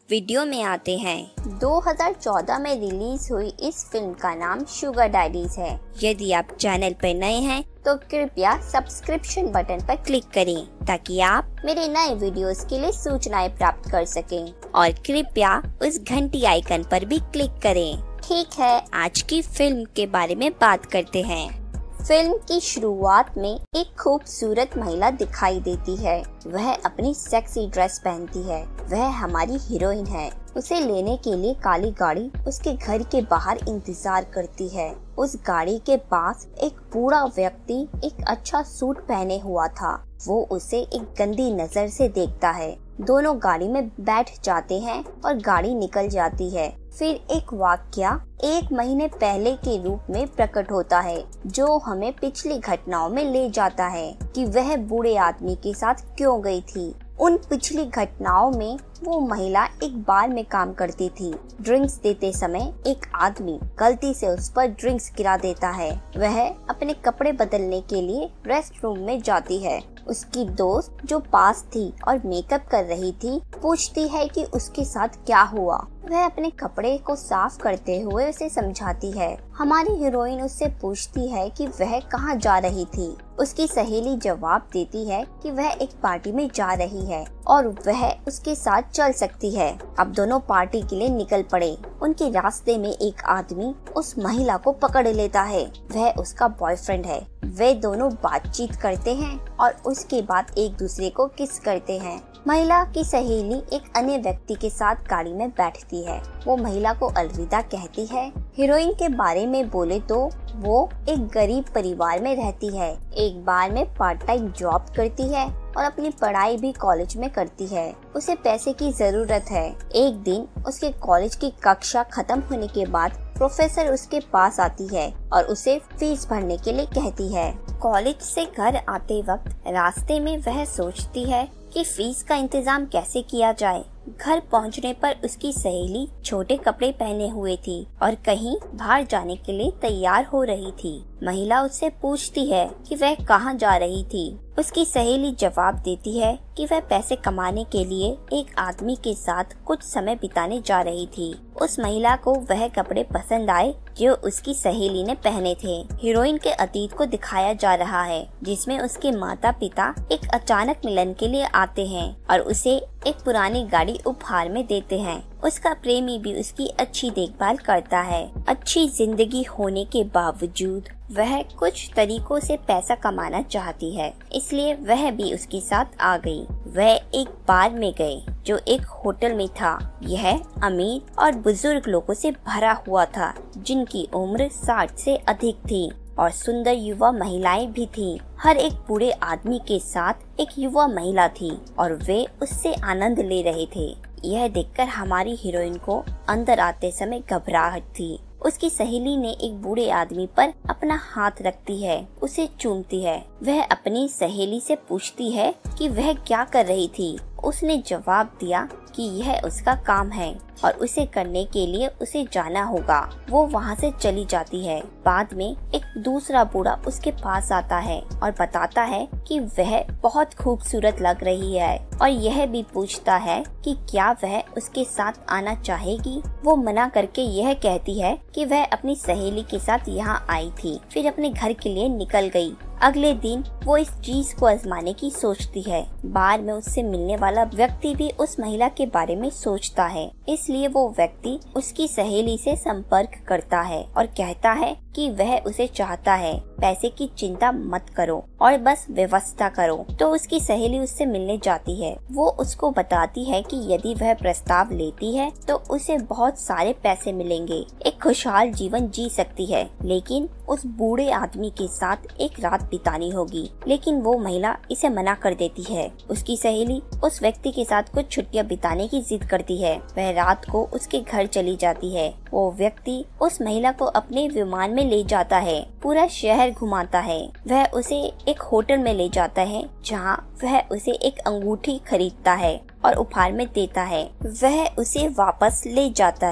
Video में आते हैं। 2014 में रिलीज हुई इस फिल्म का नाम शुगर डैडीज है। यदि आप चैनल पर नए हैं तो कृपया सब्सक्रिप्शन बटन पर क्लिक करें ताकि आप मेरे नए वीडियोस के लिए सूचनाएं प्राप्त कर सकें और कृपया उस घंटी आइकन पर भी क्लिक करें। ठीक है, आज की फिल्म के बारे में बात करते हैं। फिल्म की शुरुआत में एक खूबसूरत महिला दिखाई देती है। वह अपनी सेक्सी ड्रेस पहनती है। वह हमारी हीरोइन है। उसे लेने के लिए काली गाड़ी उसके घर के बाहर इंतजार करती है। उस गाड़ी के पास एक बूढ़ा व्यक्ति एक अच्छा सूट पहने हुआ था। वो उसे एक गंदी नजर से देखता है। दोनों गाड़ी में बैठ जाते हैं और गाड़ी निकल जाती है। फिर एक वाकया 1 महीने पहले के रूप में प्रकट होता है, जो हमें पिछली घटनाओं में ले जाता है कि वह बूढ़े आदमी के साथ क्यों गई थी। उन पिछली घटनाओं में वो महिला एक बार में काम करती थी। ड्रिंक्स देते समय एक आदमी गलती से उस पर ड्रिंक्स गिरा देता है। वह अपने कपड़े बदलने के लिए रेस्ट रूम में जाती है। उसकी दोस्त जो पास थी और मेकअप कर रही थी पूछती है कि उसके साथ क्या हुआ। वह अपने कपड़े को साफ करते हुए उसे समझाती है। हमारी हीरोइन उससे पूछती है कि वह कहाँ जा रही थी। उसकी सहेली जवाब देती है कि वह एक पार्टी में जा रही है और वह उसके साथ चल सकती है। अब दोनों पार्टी के लिए निकल पड़े। उनके रास्ते में एक आदमी उस महिला को पकड़ लेता है। वह उसका बॉयफ्रेंड है। वे दोनों बातचीत करते हैं और उसके बाद एक दूसरे को किस करते हैं। महिला की सहेली एक अन्य व्यक्ति के साथ गाड़ी में बैठती है। वो महिला को अलविदा कहती है। हीरोइन के बारे में बोले तो वो एक गरीब परिवार में रहती है। एक बार में पार्ट टाइम जॉब करती है और अपनी पढ़ाई भी कॉलेज में करती है। उसे पैसे की जरूरत है। एक दिन उसके कॉलेज की कक्षा खत्म होने के बाद प्रोफेसर उसके पास आती है और उसे फीस भरने के लिए कहती है। कॉलेज से घर आते वक्त रास्ते में वह सोचती है कि फीस का इंतजाम कैसे किया जाए। घर पहुंचने पर उसकी सहेली छोटे कपड़े पहने हुए थी और कहीं बाहर जाने के लिए तैयार हो रही थी। महिला उससे पूछती है कि वह कहाँ जा रही थी। उसकी सहेली जवाब देती है कि वह पैसे कमाने के लिए एक आदमी के साथ कुछ समय बिताने जा रही थी। उस महिला को वह कपड़े पसंद आए जो उसकी सहेली ने पहने थे। हीरोइन के अतीत को दिखाया जा रहा है, जिसमें उसके माता पिता एक अचानक मिलन के लिए आते हैं और उसे एक पुरानी गाड़ी उपहार में देते हैं। उसका प्रेमी भी उसकी अच्छी देखभाल करता है। अच्छी जिंदगी होने के बावजूद वह कुछ तरीकों से पैसा कमाना चाहती है, इसलिए वह भी उसके साथ आ गई। वह एक बार में गए जो एक होटल में था। यह अमीर और बुजुर्ग लोगों से भरा हुआ था, जिनकी उम्र 60 से अधिक थी और सुंदर युवा महिलाएं भी थीं। हर एक बूढ़े आदमी के साथ एक युवा महिला थी और वे उससे आनंद ले रहे थे। यह देखकर हमारी हीरोइन को अंदर आते समय घबराहट थी। उसकी सहेली ने एक बूढ़े आदमी पर अपना हाथ रखती है, उसे चूमती है। वह अपनी सहेली से पूछती है कि वह क्या कर रही थी। उसने जवाब दिया कि यह उसका काम है और उसे करने के लिए उसे जाना होगा। वो वहाँ से चली जाती है। बाद में एक दूसरा बूढ़ा उसके पास आता है और बताता है कि वह बहुत खूबसूरत लग रही है और यह भी पूछता है कि क्या वह उसके साथ आना चाहेगी। वो मना करके यह कहती है कि वह अपनी सहेली के साथ यहाँ आई थी, फिर अपने घर के लिए निकल गई। अगले दिन वो इस चीज को आजमाने की सोचती है। बार में उससे मिलने वाला व्यक्ति भी उस महिला के बारे में सोचता है, इसलिए वो व्यक्ति उसकी सहेली से संपर्क करता है और कहता है कि वह उसे चाहता है। पैसे की चिंता मत करो और बस व्यवस्था करो। तो उसकी सहेली उससे मिलने जाती है। वो उसको बताती है कि यदि वह प्रस्ताव लेती है तो उसे बहुत सारे पैसे मिलेंगे, एक खुशहाल जीवन जी सकती है, लेकिन उस बूढ़े आदमी के साथ एक रात बितानी होगी। लेकिन वो महिला इसे मना कर देती है। उसकी सहेली उस व्यक्ति के साथ कुछ छुट्टियां बिताने की जिद करती है। वह रात को उसके घर चली जाती है। वो व्यक्ति उस महिला को अपने विमान में ले जाता है, पूरा शहर घुमाता है। वह उसे एक होटल में ले जाता है, जहाँ वह उसे एक अंगूठी खरीदता है और उपहार में देता है। वह उसे वापस ले जाता है।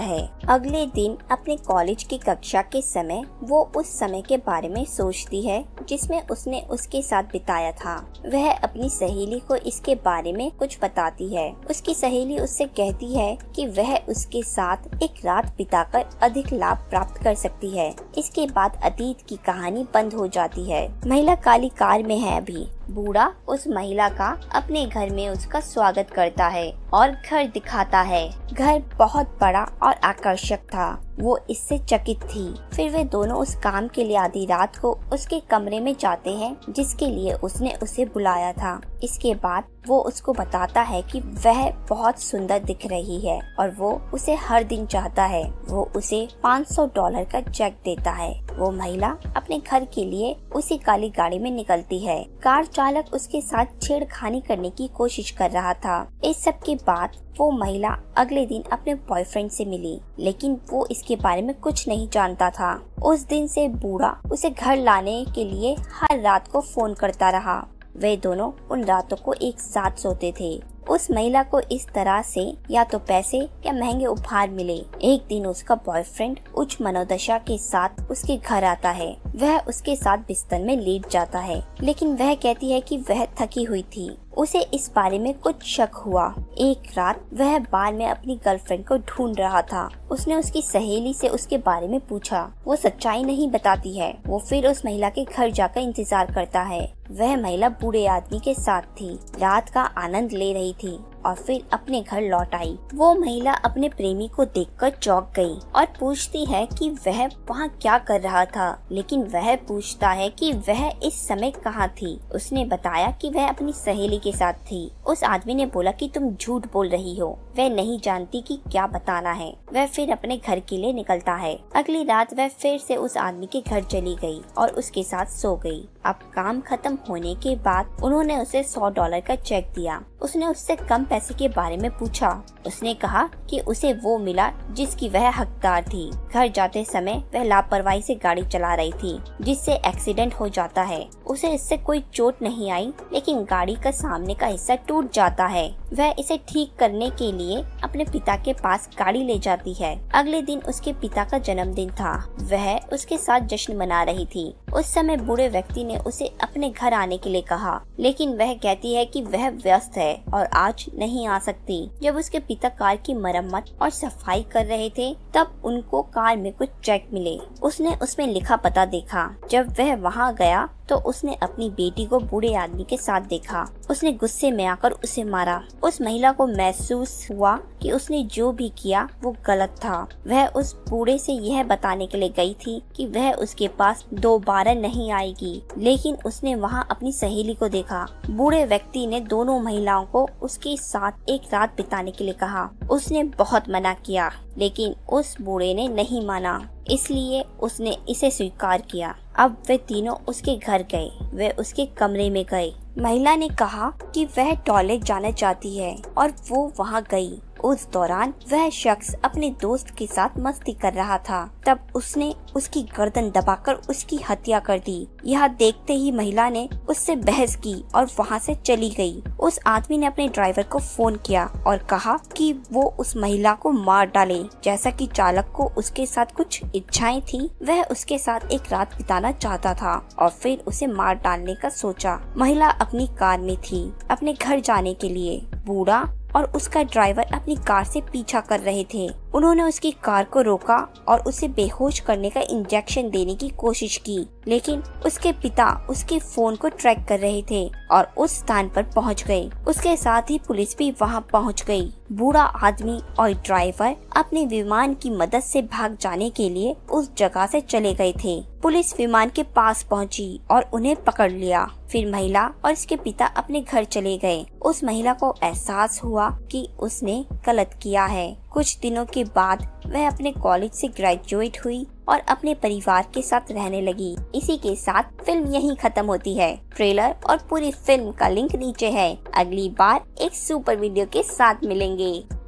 अगले दिन अपने कॉलेज की कक्षा के समय वो उस समय के बारे में सोचती है जिसमें उसने उसके साथ बिताया था। वह अपनी सहेली को इसके बारे में कुछ बताती है। उसकी सहेली उससे कहती है कि वह उसके साथ एक रात बिताकर अधिक लाभ प्राप्त कर सकती है। इसके बाद अतीत की कहानी बंद हो जाती है। महिला काली कार में है अभी। बूढ़ा उस महिला का अपने घर में उसका स्वागत करता है और घर दिखाता है। घर बहुत बड़ा और आकर्षक था। वो इससे चकित थी। फिर वे दोनों उस काम के लिए आधी रात को उसके कमरे में जाते हैं जिसके लिए उसने उसे बुलाया था। इसके बाद वो उसको बताता है कि वह बहुत सुंदर दिख रही है और वो उसे हर दिन चाहता है। वो उसे $500 का चेक देता है। वो महिला अपने घर के लिए उसी काली गाड़ी में निकलती है। कार चालक उसके साथ छेड़खानी करने की कोशिश कर रहा था। इस सब के बाद वो महिला अगले दिन अपने बॉयफ्रेंड से मिली, लेकिन वो इसके बारे में कुछ नहीं जानता था। उस दिन से बूढ़ा उसे घर लाने के लिए हर रात को फोन करता रहा। वे दोनों उन रातों को एक साथ सोते थे। उस महिला को इस तरह से या तो पैसे या महंगे उपहार मिले। एक दिन उसका बॉयफ्रेंड उच्च मनोदशा के साथ उसके घर आता है। वह उसके साथ बिस्तर में लेट जाता है, लेकिन वह कहती है कि वह थकी हुई थी। उसे इस बारे में कुछ शक हुआ। एक रात वह बार में अपनी गर्लफ्रेंड को ढूंढ रहा था। उसने उसकी सहेली से उसके बारे में पूछा। वो सच्चाई नहीं बताती है। वो फिर उस महिला के घर जाकर इंतजार करता है। वह महिला बूढ़े आदमी के साथ थी, रात का आनंद ले रही थी और फिर अपने घर लौट आई। वो महिला अपने प्रेमी को देखकर चौंक गई और पूछती है कि वह वहाँ क्या कर रहा था, लेकिन वह पूछता है कि वह इस समय कहाँ थी। उसने बताया कि वह अपनी सहेली के साथ थी। उस आदमी ने बोला कि तुम झूठ बोल रही हो। वह नहीं जानती कि क्या बताना है। वह फिर अपने घर के लिए निकलता है। अगली रात वह फिर से उस आदमी के घर चली गई और उसके साथ सो गई। अब काम खत्म होने के बाद उन्होंने उसे $100 का चेक दिया। उसने उससे कम पैसे के बारे में पूछा। उसने कहा कि उसे वो मिला जिसकी वह हकदार थी। घर जाते समय वह लापरवाही से गाड़ी चला रही थी, जिससे एक्सीडेंट हो जाता है। उसे इससे कोई चोट नहीं आई, लेकिन गाड़ी का सामने का हिस्सा टूट जाता है। वह इसे ठीक करने के लिए अपने पिता के पास गाड़ी ले जाती है। अगले दिन उसके पिता का जन्मदिन था। वह उसके साथ जश्न मना रही थी। उस समय बूढ़े व्यक्ति ने उसे अपने घर आने के लिए कहा, लेकिन वह कहती है कि वह व्यस्त है और आज नहीं आ सकती। जब उसके पिता कार की मरम्मत और सफाई कर रहे थे, तब उनको कार में कुछ चेक मिले। उसने उसमें लिखा पता देखा। जब वह वहाँ गया तो उसने अपनी बेटी को बूढ़े आदमी के साथ देखा। उसने गुस्से में आकर उसे मारा। उस महिला को महसूस हुआ कि उसने जो भी किया वो गलत था। वह उस बूढ़े से यह बताने के लिए गई थी कि वह उसके पास दोबारा नहीं आएगी, लेकिन उसने वहाँ अपनी सहेली को देखा। बूढ़े व्यक्ति ने दोनों महिलाओं को उसके साथ एक रात बिताने के लिए कहा। उसने बहुत मना किया, लेकिन उस बूढ़े ने नहीं माना, इसलिए उसने इसे स्वीकार किया। अब वे तीनों उसके घर गए। वे उसके कमरे में गए। महिला ने कहा कि वह टॉयलेट जाना चाहती है और वो वहाँ गई। उस दौरान वह शख्स अपने दोस्त के साथ मस्ती कर रहा था। तब उसने उसकी गर्दन दबाकर उसकी हत्या कर दी। यह देखते ही महिला ने उससे बहस की और वहाँ से चली गई। उस आदमी ने अपने ड्राइवर को फोन किया और कहा कि वो उस महिला को मार डाले। जैसा कि चालक को उसके साथ कुछ इच्छाएं थी, वह उसके साथ एक रात बिताना चाहता था और फिर उसे मार डालने का सोचा। महिला अपनी कार में थी अपने घर जाने के लिए। बूढ़ा और उसका ड्राइवर अपनी कार से पीछा कर रहे थे। उन्होंने उसकी कार को रोका और उसे बेहोश करने का इंजेक्शन देने की कोशिश की, लेकिन उसके पिता उसके फोन को ट्रैक कर रहे थे और उस स्थान पर पहुंच गए। उसके साथ ही पुलिस भी वहां पहुंच गई। बूढ़ा आदमी और ड्राइवर अपने विमान की मदद से भाग जाने के लिए उस जगह से चले गए थे। पुलिस विमान के पास पहुंची और उन्हें पकड़ लिया। फिर महिला और उसके पिता अपने घर चले गए। उस महिला को एहसास हुआ कि उसने गलत किया है। कुछ दिनों के बाद वह अपने कॉलेज से ग्रेजुएट हुई और अपने परिवार के साथ रहने लगी। इसी के साथ फिल्म यहीं खत्म होती है। ट्रेलर और पूरी फिल्म का लिंक नीचे है। अगली बार एक सुपर वीडियो के साथ मिलेंगे।